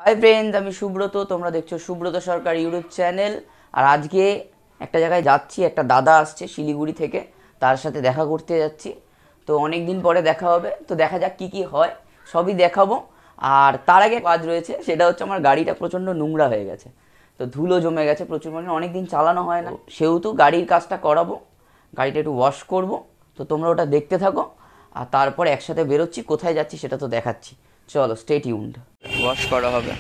Hi friends, আমি সুব্রত। তোমরা দেখছো সুব্রত সরকার ইউটিউব চ্যানেল। আর আজকে একটা জায়গায় যাচ্ছি, একটা দাদা আসছে শিলিগুড়ি থেকে, তার সাথে দেখা করতে যাচ্ছি। তো অনেক দিন পরে দেখা হবে, তো দেখা যাক কি কি হয়, সবই দেখাবো। আর তার আগে কাজ রয়েছে, সেটা হচ্ছে আমার গাড়িটা প্রচণ্ড নোংরা হয়ে গেছে, তো ধুলো জমে গেছে প্রচুর পরিমাণে, অনেক দিন চালানো হয় না, সেহেতু গাড়ির কাজটা করাবো, গাড়িটা একটু ওয়াশ করব। তো তোমরা ওটা দেখতে থাকো, আর তারপর একসাথে বেরোচ্ছি, কোথায় যাচ্ছি সেটা তো দেখাচ্ছি। চলো, স্টে টিউনড। ওয়াশ করা হবে।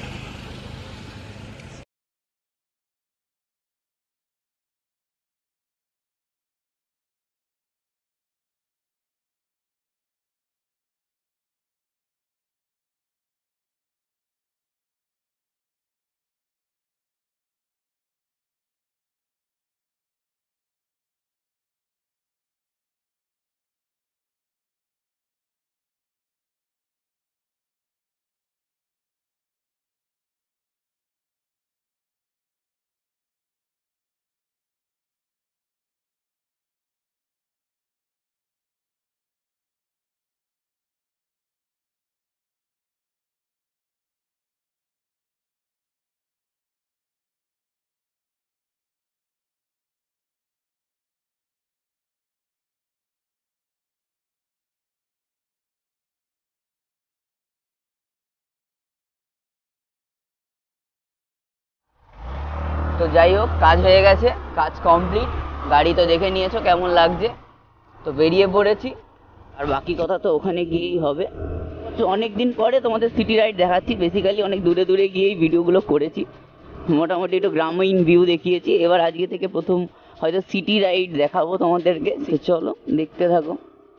তো যাই হোক, কাজ হয়ে গেছে, কাজ কমপ্লিট। গাড়ি তো দেখে নিয়েছো কেমন লাগছে, তো বেরিয়ে পড়েছি। আর বাকি কথা তো ওখানে গিয়েই হবে। তো অনেক দিন পরে তোমাদের সিটি রাইড দেখাচ্ছি। বেসিক্যালি অনেক দূরে দূরে গিয়েই ভিডিওগুলো করেছি, মোটামুটি একটু গ্রামীণ ভিউ দেখিয়েছি। এবার আজকে থেকে প্রথম হয়তো সিটি রাইড দেখাবো তোমাদেরকে। চলো দেখতে থাকো।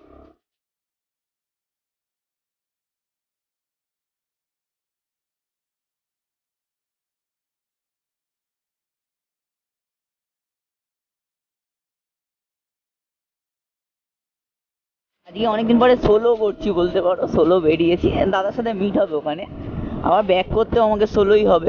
আজকে অনেকদিন পরে সোলো করছি বলতে পারো, সোলো বেরিয়েছি, দাদার সাথে মিট হবে ওখানে। আবার ব্যাক করতেও আমাকে সোলোই হবে।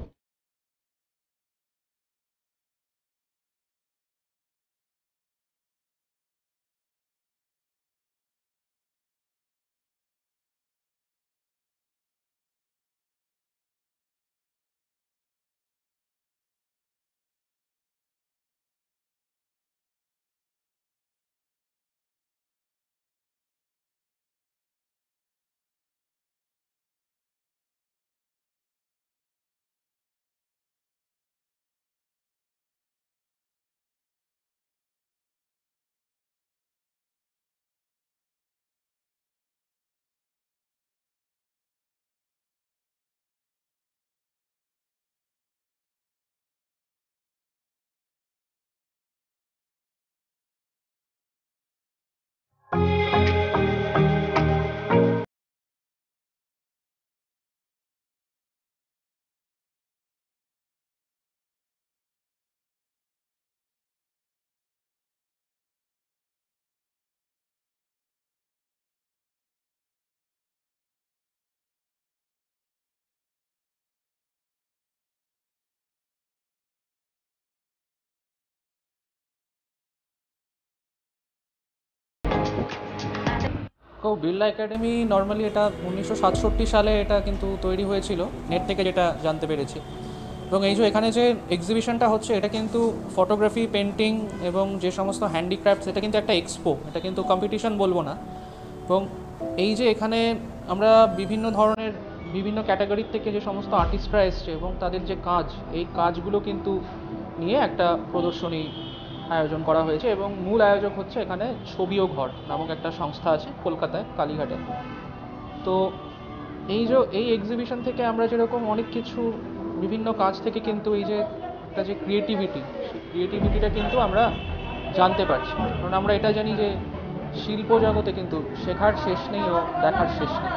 বিড়লা একাডেমি নর্মালি এটা 1967 সালে এটা কিন্তু তৈরি হয়েছিল, নেট থেকে যেটা জানতে পেরেছি। এবং এই যে এখানে যে এক্সিবিশনটা হচ্ছে, এটা কিন্তু ফটোগ্রাফি, পেন্টিং এবং যে সমস্ত হ্যান্ডিক্রাফটস, এটা কিন্তু একটা এক্সপো, এটা কিন্তু কম্পিটিশন বলবো না। এবং এই যে এখানে আমরা বিভিন্ন ধরনের বিভিন্ন ক্যাটাগরির থেকে যে সমস্ত আর্টিস্টরা এসছে এবং তাদের যে কাজ, এই কাজগুলো কিন্তু নিয়ে একটা প্রদর্শনী আয়োজন করা হয়েছে। এবং মূল আয়োজক হচ্ছে এখানে ছবি ও ঘর নামক একটা সংস্থা আছে কলকাতায়, কালীঘাটে। তো এই এক্সিবিশন থেকে আমরা যেরকম অনেক কিছু বিভিন্ন কাজ থেকে কিন্তু এই যে একটা যে ক্রিয়েটিভিটি, সেই ক্রিয়েটিভিটিটা কিন্তু আমরা জানতে পারছি। কারণ আমরা এটা জানি যে শিল্প জগতে কিন্তু শেখার শেষ নেই ও দেখার শেষ নেই।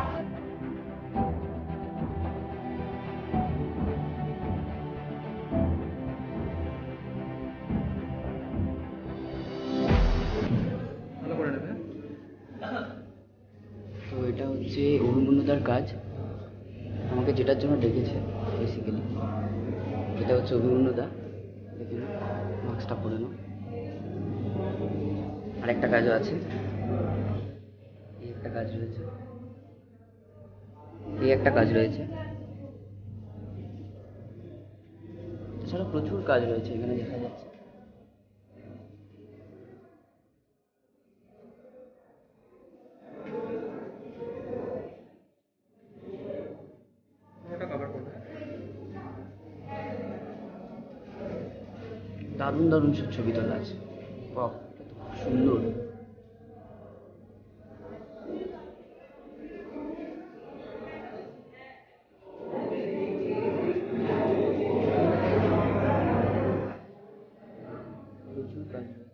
তো এটা হচ্ছে অভিমন্যুদার কাজ, আমাকে যেটার জন্য ডেকেছে বেসিক্যালি। এটা হচ্ছে অভিমন্যুদা, দেখে নাও, মাস্কটা পরে নাও। আরেকটা কাজও আছে, এই একটা কাজ রয়েছে, এই একটা কাজ রয়েছে, প্রচুর কাজ রয়েছে এখানে দেখা যাচ্ছে। দারুণ দারুণ সব ছবি তোলা আছে, বাহ খুব সুন্দর। প্রচুর কাজ রয়েছে।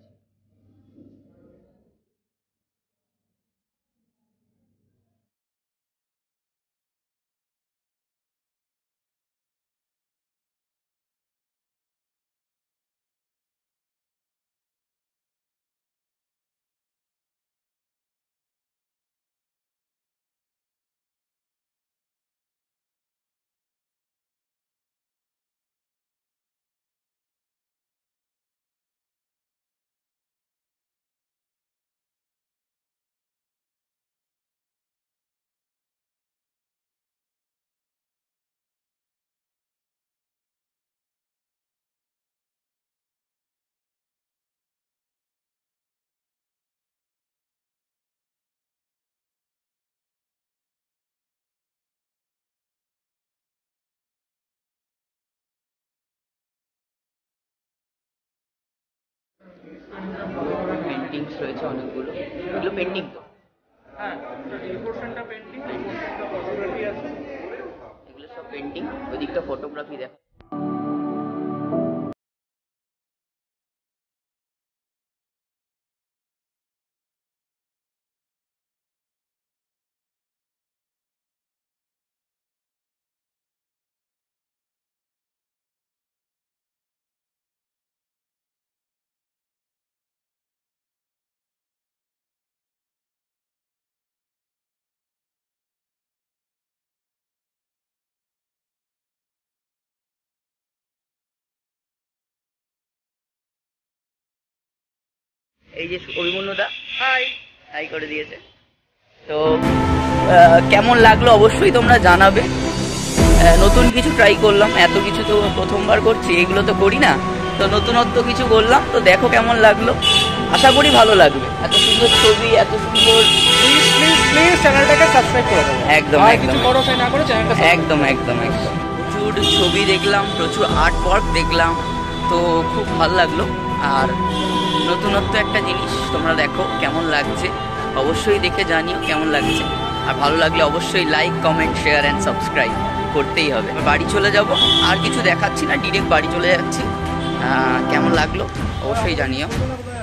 পেন্টিংস রয়েছে অনেকগুলো, এগুলো পেন্টিং তো? হ্যাঁ, এই পোর্শনটা পেন্টিং, এই পোর্শনটা ফটোগ্রাফি আছে। এগুলো সব পেন্টিং, ওইদিকটা ফটোগ্রাফি দেখা। এই যে অভিমন্যুদা হাই হাই করে দিয়েছে। তো কেমন লাগলো অবশ্যই তোমরা জানাবে। নতুন কিছু ট্রাই করলাম, এত কিছু তো প্রথমবার করছি, এগুলো তো করি না, তো নতুনত্ব কিছু করলাম, তো দেখো কেমন লাগলো, আশা করি ভালো লাগবে। এত সুন্দর ছবি, এত সুন্দর, প্লিজ চ্যানেলটাকে সাবস্ক্রাইব করে দাও। একদম আর একদম কিছু করো চাই না করো চ্যানেলটা একদম একদম একদম। প্রচুর ছবি দেখলাম, প্রচুর আর্ট ওয়ার্ক দেখলাম, তো খুব ভালো লাগলো। আর নতুনত্ব একটা জিনিস, তোমরা দেখো কেমন লাগছে, অবশ্যই দেখে জানিও কেমন লাগছে। আর ভালো লাগলে অবশ্যই like, comment, share and subscribe করতেই হবে। বাড়ি চলে যাব, আর কিছু দেখাচ্ছি না, ডিরেক্ট বাড়ি চলে যাচ্ছি। কেমন লাগলো অবশ্যই জানিও।